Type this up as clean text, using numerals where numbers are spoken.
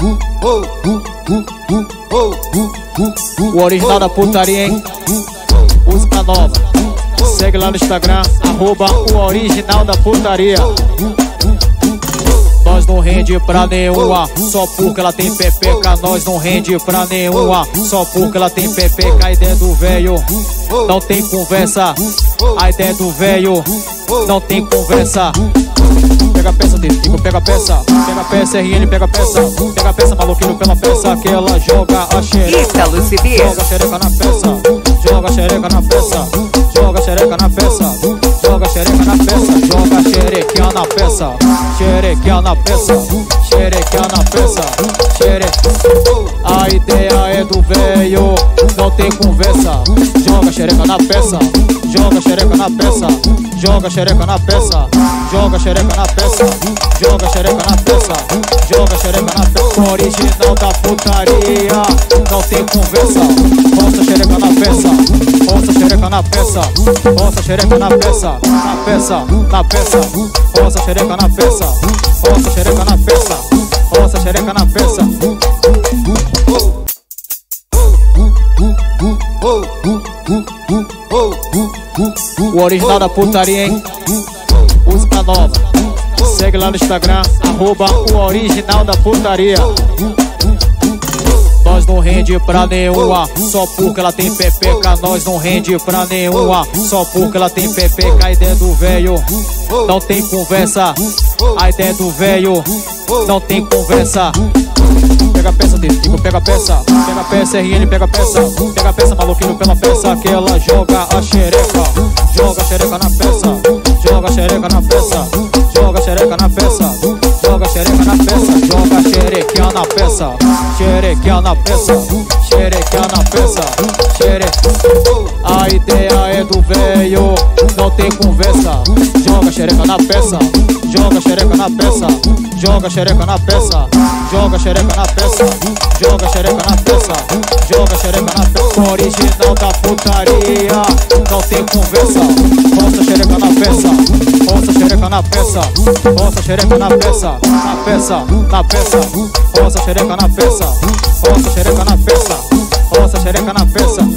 O original da putaria, hein? Música nova. Segue lá no Instagram, @o original da putaria. Nós não rende pra nenhuma, só porque ela tem pepeca. Nós não rende pra nenhuma, só porque ela tem pepeca. A ideia do velho não tem conversa. A ideia do velho não tem conversa. Pega a peça dele, digo pega a peça. Pega a peça, RN, pega a peça. Pega a peça, maluquinho pela peça. Que ela joga a xereca. Joga a xereca na peça. Joga a xereca na peça. Joga a xereca na peça. Joga a xereca na peça. Joga a xerequinha na peça. Xerequinha na peça. Xerequinha na peça. A ideia é do velho, não tem conversa. Joga a xereca na peça. Joga a xereca na peça. Joga a xereca na peça. Joga a xereca na peça. Joga a xereca na peça. Joga a xereca na peça. O original da putaria não tem conversa. Roça a xereca na peça. Roça a xereca na peça. Roça a xereca na peça. Na peça, na peça. Roça a xereca na peça. Roça a xereca na peça. Roça a xereca na peça. O original da putaria, hein? Música nova. Segue lá no Instagram, @o original da putaria. Nós não rende pra nenhuma, só porque ela tem pepeca. Nós não rende pra nenhuma, só porque ela tem pepeca. A ideia do velho não tem conversa. A ideia do velho não tem conversa. Pega a peça dele, digo pega a peça. Pega a peça, RN, pega a peça. Pega a peça, maluquinho pela peça. Que ela joga a xereca. Joga a xereca na peça. Joga a xereca na peça. Joga a xereca na peça. Joga a xereca na peça. Joga a xerequinha na peça. Xerequinha na peça. Xerequinha na peça. A ideia é do velho, não tem conversa. Joga a xereca na peça. Joga a xereca na peça. Joga a xereca na peça. Joga a xereca na peça. Joga a xereca na peça. Joga a xereca na peça. O original da putaria não tem conversa. Roça a xereca na peça. Roça a xereca na peça. Roça a xereca na peça. Na peça, na peça. Roça a xereca na peça. Roça a xereca na peça. Roça a xereca na peça.